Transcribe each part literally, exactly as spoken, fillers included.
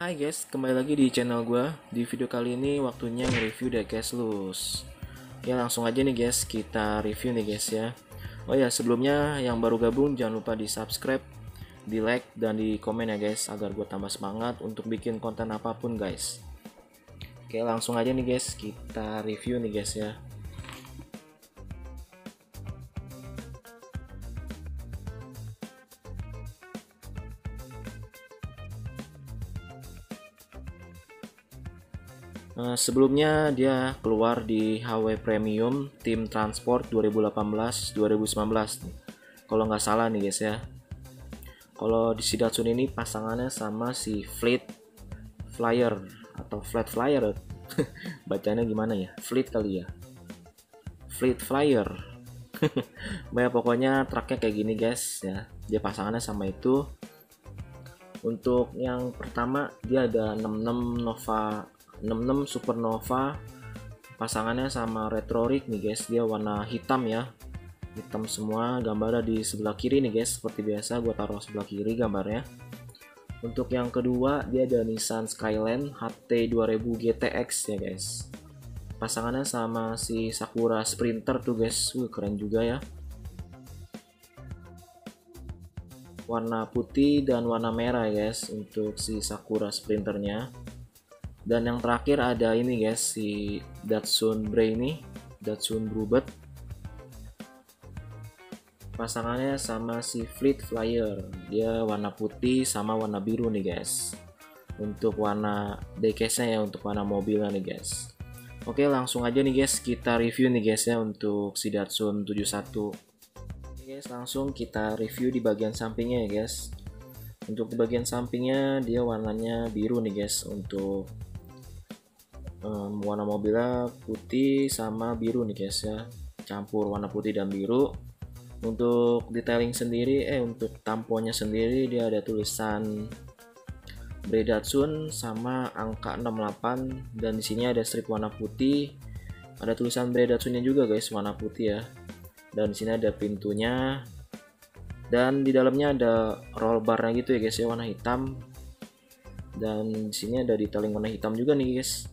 Hai guys, kembali lagi di channel gue. Di video kali ini waktunya nge-review The Cashless. Oke, langsung aja nih guys, kita review nih guys ya. Oh ya, sebelumnya yang baru gabung jangan lupa di subscribe, di like, dan di komen ya guys, agar gue tambah semangat untuk bikin konten apapun guys. Oke, langsung aja nih guys, kita review nih guys ya. Uh, sebelumnya dia keluar di H W Premium Tim Transport dua ribu delapan belas dua ribu sembilan belas kalau nggak salah nih guys ya. Kalau di si Datsun ini pasangannya sama si Fleet Flyer atau Flat Flyer bacanya gimana ya, Fleet kali ya, Fleet Flyer. Banyak pokoknya truknya kayak gini guys ya, dia pasangannya sama itu. Untuk yang pertama dia ada enam puluh enam Nova enam puluh enam Supernova, pasangannya sama Retrorik nih guys, dia warna hitam ya, hitam semua, gambarnya di sebelah kiri nih guys, seperti biasa gue taruh sebelah kiri gambarnya. Untuk yang kedua dia ada Nissan Skyline H T dua ribu G T X ya guys, pasangannya sama si Sakura Sprinter tuh guys. Wih, keren juga ya, warna putih dan warna merah guys untuk si Sakura Sprinternya. Dan yang terakhir ada ini guys, si Datsun Bray ini, Datsun Bluebird, pasangannya sama si Fleet Flyer, dia warna putih sama warna biru nih guys. Untuk warna diecast-nya ya, untuk warna mobilnya nih guys. Oke, langsung aja nih guys kita review nih guys ya untuk si Datsun tujuh puluh satu. Oke guys, langsung kita review di bagian sampingnya ya guys. Untuk di bagian sampingnya dia warnanya biru nih guys. Untuk um, warna mobilnya putih sama biru nih guys ya, campur warna putih dan biru. Untuk detailing sendiri eh untuk tamponnya sendiri dia ada tulisan Bray Datsun sama angka enam puluh delapan, dan di sini ada strip warna putih, ada tulisan Bray Datsunnya juga guys warna putih ya. Dan di sini ada pintunya, dan di dalamnya ada roll barnya gitu ya guys ya, warna hitam. Dan di sini ada detailing warna hitam juga nih guys,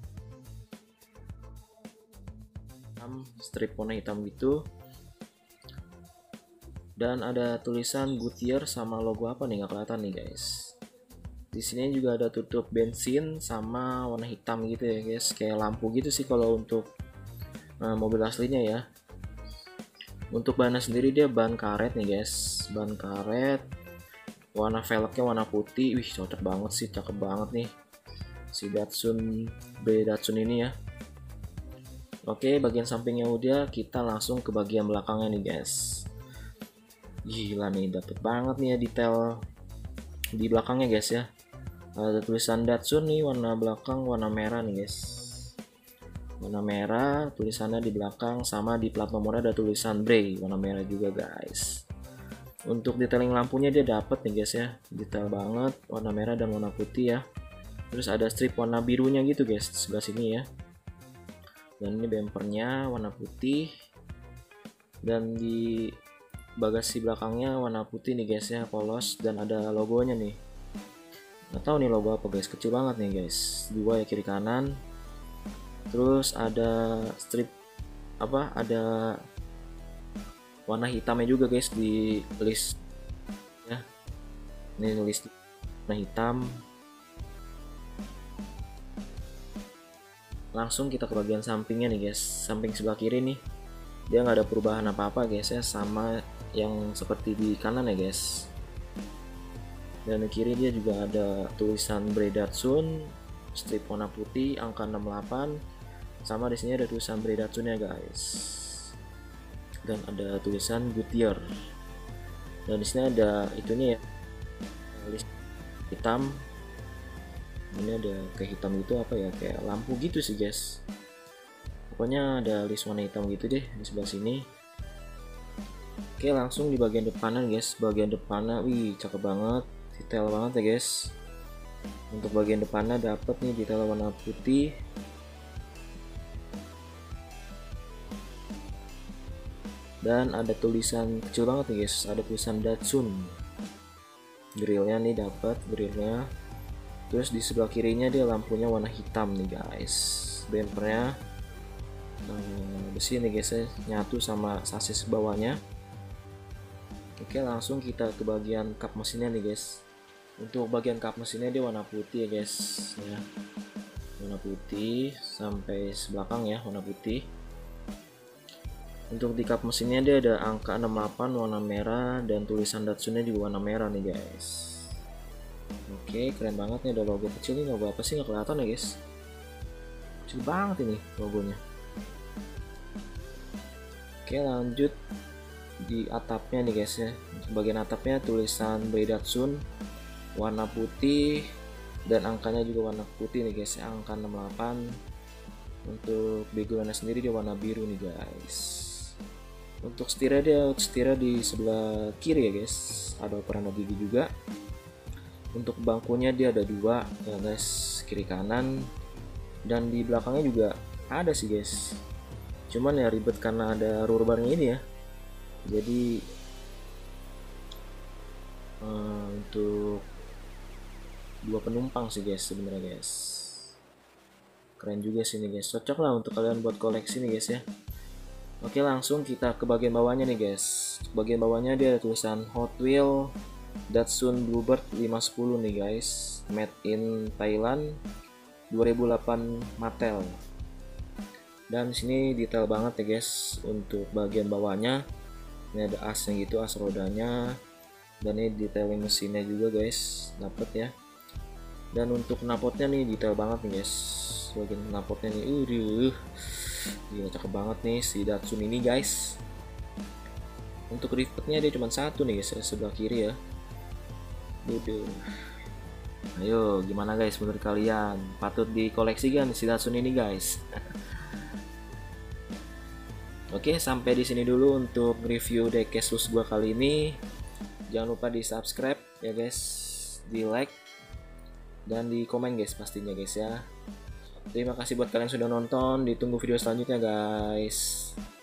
strip warna hitam gitu. Dan ada tulisan Goodyear sama logo apa nih, nggak kelihatan nih guys. Di sini juga ada tutup bensin sama warna hitam gitu ya guys, kayak lampu gitu sih kalau untuk nah, mobil aslinya ya. Untuk bahannya sendiri dia ban karet nih guys, ban karet, warna velgnya warna putih. Wih, cocok banget sih, cakep banget nih si Datsun Bray Datsun ini ya. Oke, bagian sampingnya udah, kita langsung ke bagian belakangnya nih guys. Gila nih, dapet banget nih ya detail di belakangnya guys ya. Ada tulisan Datsun nih, warna belakang warna merah nih guys, warna merah tulisannya di belakang, sama di plat nomornya ada tulisan Bray warna merah juga guys. Untuk detailing lampunya dia dapet nih guys ya, detail banget, warna merah dan warna putih ya. Terus ada strip warna birunya gitu guys di sebelah sini ya. Dan ini bempernya warna putih, dan di bagasi belakangnya warna putih nih guys ya, polos, dan ada logonya nih. Nggak tahu nih logo apa guys, kecil banget nih guys, dua ya kiri kanan. Terus ada strip apa, ada warna hitamnya juga guys di list ya, ini list warna hitam. Langsung kita ke bagian sampingnya nih guys, samping sebelah kiri nih dia nggak ada perubahan apa-apa guys ya, sama yang seperti di kanan ya guys. Dan di kiri dia juga ada tulisan Bray Datsun, strip warna putih, angka enam puluh delapan, sama di sini ada tulisan Bray Datsun ya guys. Dan ada tulisan Goodyear. Dan di sini ada itunya ya, list hitam. Ini ada kayak hitam gitu apa ya, kayak lampu gitu sih guys. Pokoknya ada list warna hitam gitu deh di sebelah sini. Oke, langsung di bagian depannya guys. Bagian depannya, wih cakep banget, detail banget ya guys. Untuk bagian depannya dapat nih detail warna putih. Dan ada tulisan kecil banget nih guys, ada tulisan Datsun. Grillnya nih dapat grillnya. Terus di sebelah kirinya dia lampunya warna hitam nih guys. Bempernya eh, besi nih guys ya, nyatu sama sasis bawahnya. Oke, langsung kita ke bagian kap mesinnya nih guys. Untuk bagian kap mesinnya dia warna putih ya guys ya. Warna putih sampai sebelakang ya, warna putih. Untuk di kap mesinnya dia ada angka enam puluh delapan warna merah dan tulisan Datsun-nya juga warna merah nih guys. Oke, keren banget nih, ada logo kecil nih. Logo apa sih, nggak kelihatan ya guys, kecil banget ini logonya. Oke, lanjut di atapnya nih guys ya. Bagian atapnya tulisan by Datsun warna putih dan angkanya juga warna putih nih guys ya, angka enam puluh delapan. Untuk backgroundnya sendiri dia warna biru nih guys. Untuk setirnya dia setirnya di sebelah kiri ya guys, ada operan gigi juga. Untuk bangkunya dia ada dua ya guys, kiri kanan, dan di belakangnya juga ada sih guys, cuman ya ribet karena ada rubber barnya ini ya. Jadi uh, untuk dua penumpang sih guys sebenarnya guys. Keren juga sih nih guys, cocok lah untuk kalian buat koleksi nih guys ya. Oke, langsung kita ke bagian bawahnya nih guys. Bagian bawahnya dia ada tulisan Hot Wheel Datsun Bluebird lima sepuluh nih guys, made in Thailand, dua ribu delapan Mattel. Dan sini detail banget ya guys. Untuk bagian bawahnya ini ada asnya gitu, as rodanya, dan ini detailing mesinnya juga guys, dapet ya. Dan untuk knalpotnya nih detail banget nih guys, bagian knalpotnya nih, uh, gila cakep banget nih si Datsun ini guys. Untuk rivetnya dia cuma satu nih guys, sebelah kiri ya. Duduh. Ayo gimana guys menurut kalian, patut dikoleksi kan si Datsun ini guys? Oke, sampai di sini dulu untuk review diecast loose gua kali ini. Jangan lupa di subscribe ya guys, di like dan di komen guys pastinya guys ya. Terima kasih buat kalian yang sudah nonton, ditunggu video selanjutnya guys.